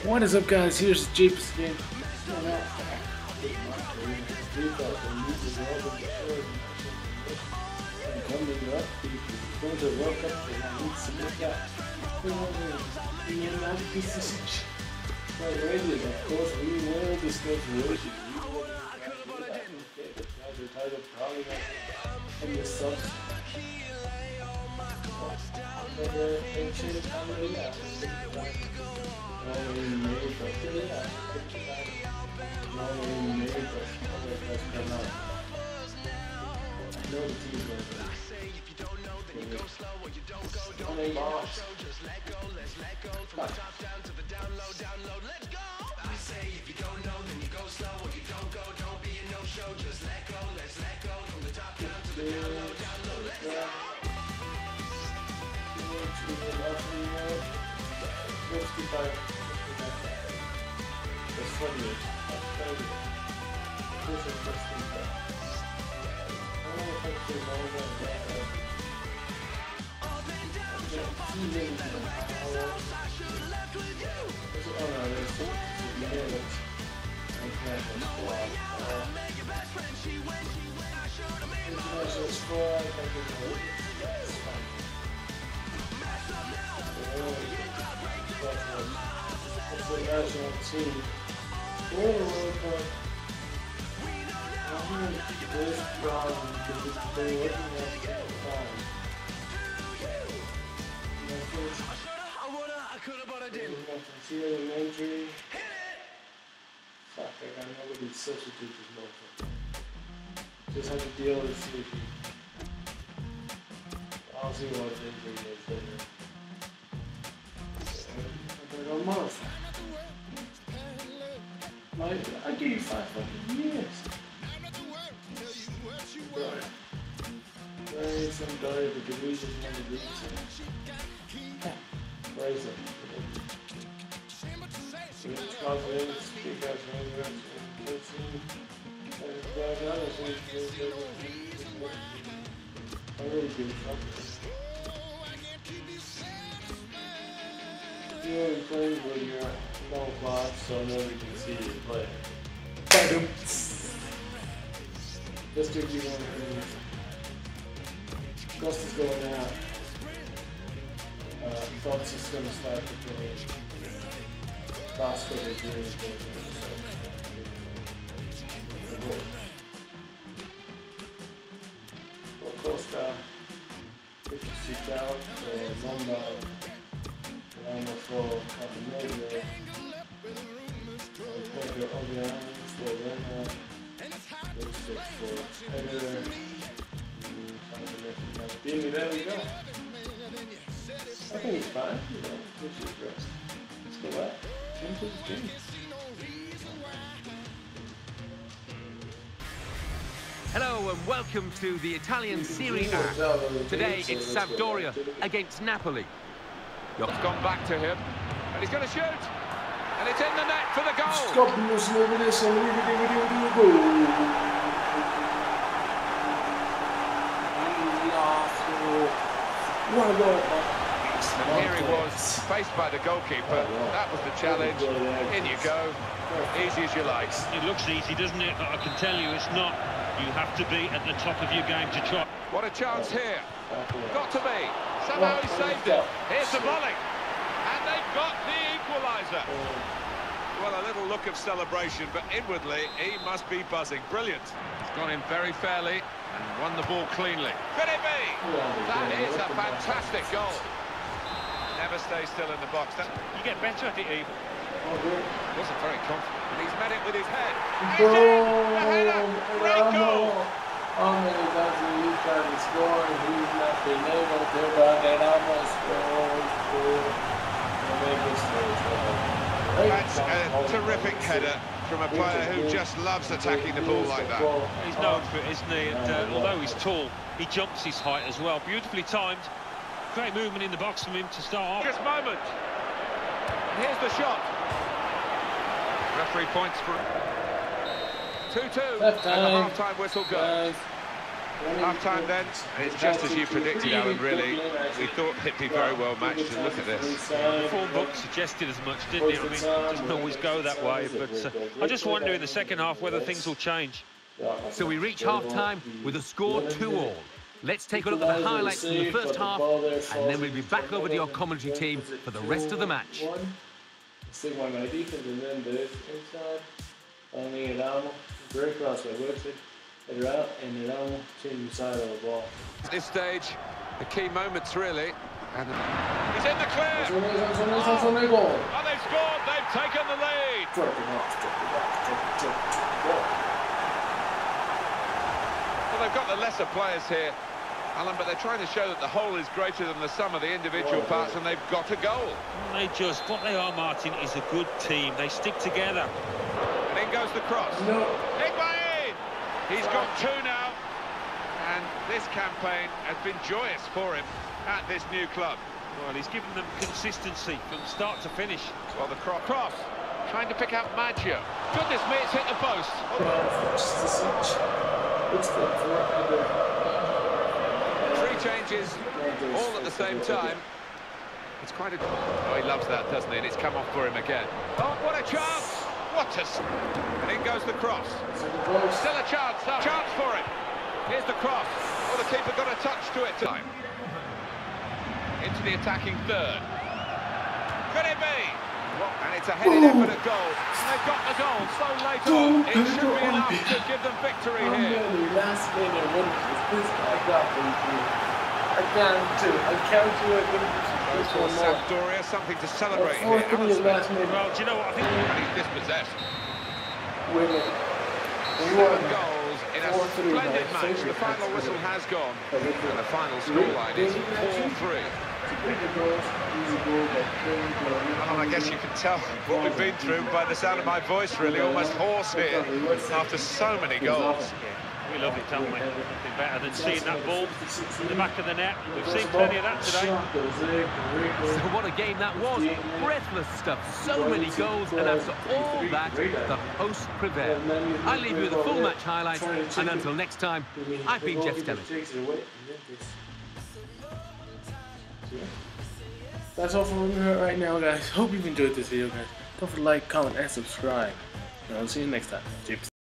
What is up, guys? Here's Jeeps again. Of course, we will discuss worship. The title probably in the subs. National team. World Cup. This problem because they're looking at the time. See an injury. Fuck, I got nobody to substitute this motherfucker. Just have to deal with it. I'll see what the injury is later. But I'm motherfucker. I give you 5 fucking years. Right. Some guy because we just want to do something. Crazy. I really do. You only play when you're no clock, so nobody can see you play. Just if you want to Gust is going out. Thoughts is going to start to play. Basket is doing Costa 56 out, Zomba for Capinedo, Pedro for Rena, for Pedro, there we go. I think it's fine, you know, this is rest. Let's go back. Into the game. Hello and welcome to the Italian Serie A. Today it's Sampdoria against Napoli. It's gone back to him, and he's going to shoot, and it's in the net for the goal. And here he was, faced by the goalkeeper. That was the challenge. In you go, easy as you like. It looks easy, doesn't it? But I can tell you it's not. You have to be at the top of your game to try. What a chance here. Got to be. Somehow he saved it. Here's the volley. And they've got the equaliser. Well, a little look of celebration, but inwardly he must be buzzing. Brilliant. He's gone in very fairly and won the ball cleanly. Could it be? That is a fantastic goal. Never stay still in the box. You get better at it even. Wasn't very confident. He's met it with his head. He's in! The header! Great goal! How many times have you tried to score and he's not been able to, but then almost That's a terrific header from a player who just loves attacking the ball like that. He's known for it, isn't he? And although he's tall, he jumps his height as well. Beautifully timed. Great movement in the box from him to start off. Just moment. Here's the shot. Referee points for 2-2 and the half-time whistle goes. Half-time then, it's just as you predicted, Alan, really. We thought it'd be very well matched, and look at this. The form book suggested as much, didn't it? I mean, it doesn't always go that way, but I just wonder in the second half whether things will change. So we reach half-time with a score 2-all. Let's take a look at the highlights from the first half, and then we'll be back over to your commentary team for the rest of the match. Stick my defense, and then this inside. Only Adamo, great cross by Woodford. Header out, and Adamo changing the side of the ball. At this stage, the key moments really. And he's in the clear. Oh, and they've scored. They've taken the lead. Well, they've got the lesser players here, Alan, but they're trying to show that the whole is greater than the sum of the individual parts, and they've got a goal. What they are, Martin, is a good team. They stick together. And in goes the cross. No. Higuain! He's got two now, and this campaign has been joyous for him at this new club. Well, he's given them consistency from start to finish. Well, the cross, trying to pick out Maggio. Goodness me, it's hit the post. Three changes, all at the same time. It's quite a... Oh, he loves that, doesn't he? And it's come off for him again. Oh, what a chance! What a... And in goes the cross. Still a chance. Chance for him. Here's the cross. Well, the keeper got a touch to it. Time. Into the attacking third. Could it be? And it's a headed effort at goal. And they've got the goal so late on. It should be enough to give them victory here. Last minute, what is this guy got for you? I count to it. Sampdoria, something to celebrate here. Well, do you know what? I think... And he's dispossessed. Winning. 7 goals in a splendid match. The final whistle has gone, and the final scoreline is 4-3. Well, I guess you can tell what we've been through by the sound of my voice, really. Almost hoarse here after so many goals. We love it, don't we? Nothing better than seeing that ball in the back of the net. We've seen plenty of that today. So what a game that was. Breathless stuff. So many goals, and after all that, the hosts prevailed. I leave you with the full match highlights, and until next time, I've been Jeff Stelling. That's all from me right now, guys. Hope you've enjoyed this video, guys. Don't forget to like, comment, and subscribe. And I'll see you next time. Chips.